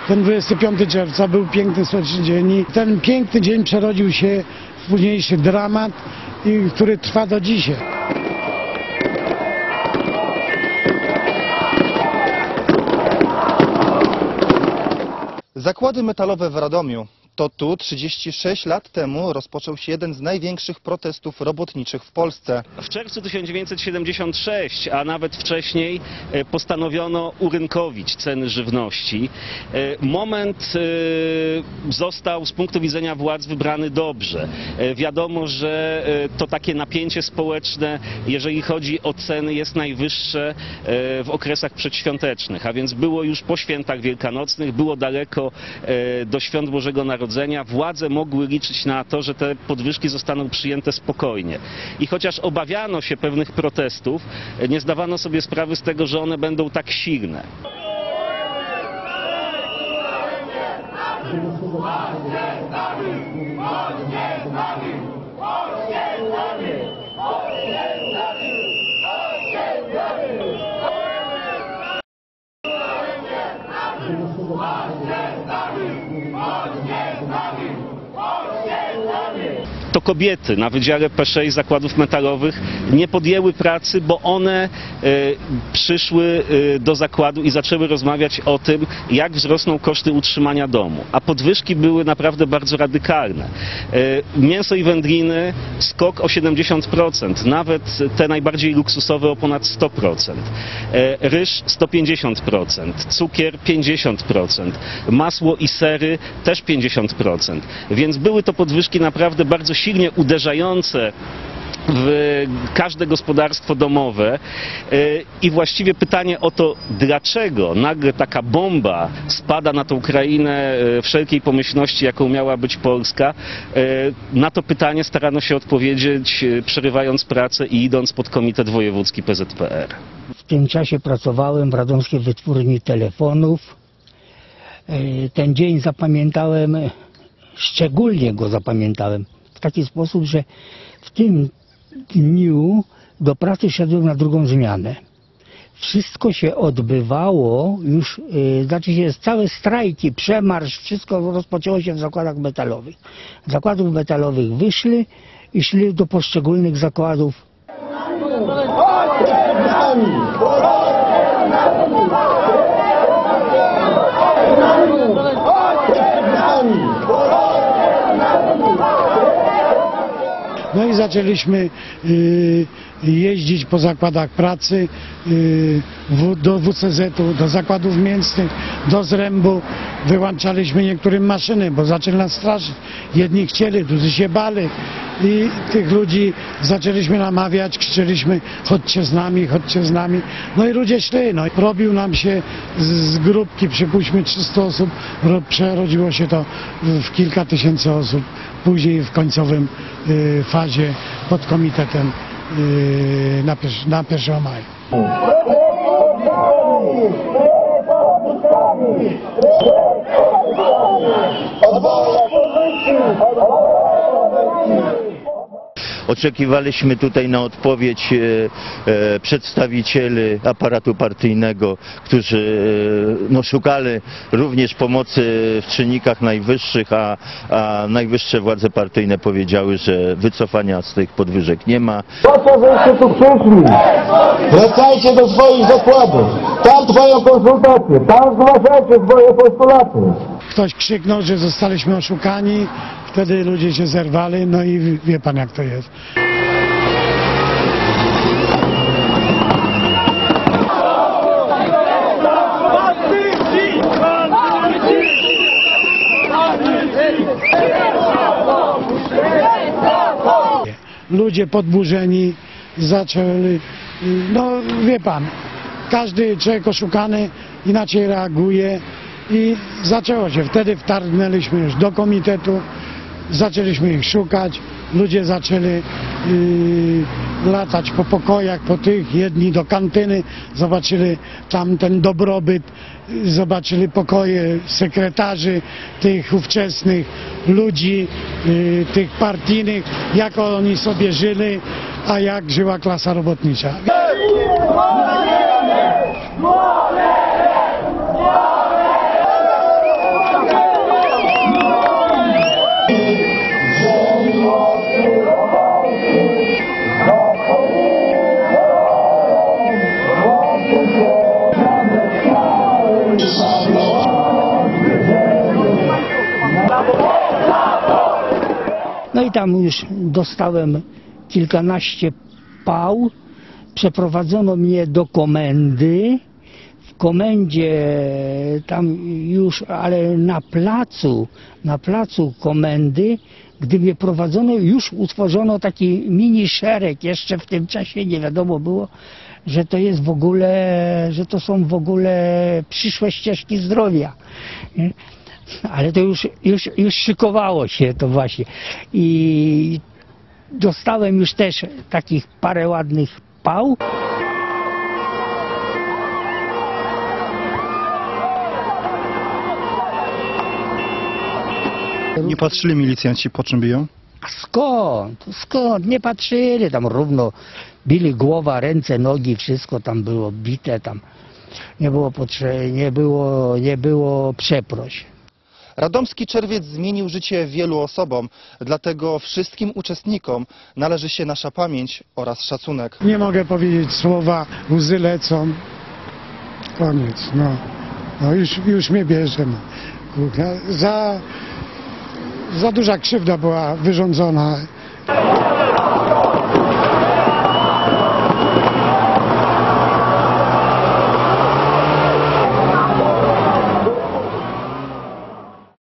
ten 25 czerwca był piękny, słoneczny dzień i ten piękny dzień przerodził się w późniejszy dramat, który trwa do dzisiaj. Zakłady metalowe w Radomiu. To tu 36 lat temu rozpoczął się jeden z największych protestów robotniczych w Polsce. W czerwcu 1976, a nawet wcześniej, postanowiono urynkowić ceny żywności. Moment został z punktu widzenia władz wybrany dobrze. Wiadomo, że to takie napięcie społeczne, jeżeli chodzi o ceny, jest najwyższe w okresach przedświątecznych, a więc było już po świętach wielkanocnych, było daleko do świąt Bożego Narodzenia. Władze mogły liczyć na to, że te podwyżki zostaną przyjęte spokojnie. I chociaż obawiano się pewnych protestów, nie zdawano sobie sprawy z tego, że one będą tak silne. To kobiety na Wydziale P6 Zakładów Metalowych nie podjęły pracy, bo one przyszły do zakładu i zaczęły rozmawiać o tym, jak wzrosną koszty utrzymania domu. A podwyżki były naprawdę bardzo radykalne. Mięso i wędliny skok o 70%, nawet te najbardziej luksusowe o ponad 100%. Ryż 150%, cukier 50%, masło i sery też 50%. Więc były to podwyżki naprawdę bardzo silnie uderzające w każde gospodarstwo domowe i właściwie pytanie o to, dlaczego nagle taka bomba spada na tą krainę wszelkiej pomyślności, jaką miała być Polska, na to pytanie starano się odpowiedzieć, przerywając pracę i idąc pod Komitet Wojewódzki PZPR. W tym czasie pracowałem w Radomskiej Wytwórni Telefonów. Ten dzień zapamiętałem, szczególnie go zapamiętałem w taki sposób, że w tym dniu do pracy szedłem na drugą zmianę. Wszystko się odbywało już, znaczy się całe strajki, przemarsz, wszystko rozpoczęło się w zakładach metalowych. Z zakładów metalowych wyszli i szli do poszczególnych zakładów. No i zaczęliśmy jeździć po zakładach pracy, do WCZ-u, do zakładów mięsnych, do zrębu. Wyłączaliśmy niektórym maszyny, bo zaczęli nas straszyć. Jedni chcieli, drudzy się bali. I tych ludzi zaczęliśmy namawiać, krzyczeliśmy: chodźcie z nami, chodźcie z nami. No i ludzie szli. No. Robił nam się z grupki, przypuśćmy 300 osób, przerodziło się to w kilka tysięcy osób. Później w końcowym fazie pod komitetem na 1 maja. Oczekiwaliśmy tutaj na odpowiedź przedstawicieli aparatu partyjnego, którzy szukali również pomocy w czynnikach najwyższych, a najwyższe władze partyjne powiedziały, że wycofania z tych podwyżek nie ma. Po co wyście tu przyszli? Wracajcie do swoich zakładów. Tam trwają konsultacje, tam zgłaszajcie swoje postulaty. Ktoś krzyknął, że zostaliśmy oszukani, wtedy ludzie się zerwali, no i wie pan, jak to jest. Ludzie podburzeni zaczęli, no wie pan, każdy człowiek oszukany inaczej reaguje i zaczęło się. Wtedy wtargnęliśmy już do komitetu, zaczęliśmy ich szukać, ludzie zaczęli latać po pokojach, po tych, jedni do kantyny, zobaczyli tam ten dobrobyt, zobaczyli pokoje sekretarzy tych ówczesnych ludzi, tych partyjnych, jak oni sobie żyli, a jak żyła klasa robotnicza. i tam już dostałem kilkanaście pał. Przeprowadzono mnie do komendy. W komendzie tam już, ale na placu komendy, gdy mnie prowadzono, już utworzono taki mini szereg. Jeszcze w tym czasie nie wiadomo było, że to jest w ogóle, że to są w ogóle przyszłe ścieżki zdrowia. Nie? Ale to już szykowało się to właśnie. I dostałem już też takich parę ładnych pał. Nie patrzyli milicjanci, po czym biją? A skąd? Nie patrzyli, tam równo bili głowa, ręce, nogi, wszystko tam było bite, tam nie było przeproś. Radomski Czerwiec zmienił życie wielu osobom, dlatego wszystkim uczestnikom należy się nasza pamięć oraz szacunek. Nie mogę powiedzieć słowa, łzy lecą. Koniec, no. No już mnie bierze. No. Kurwa, za duża krzywda była wyrządzona.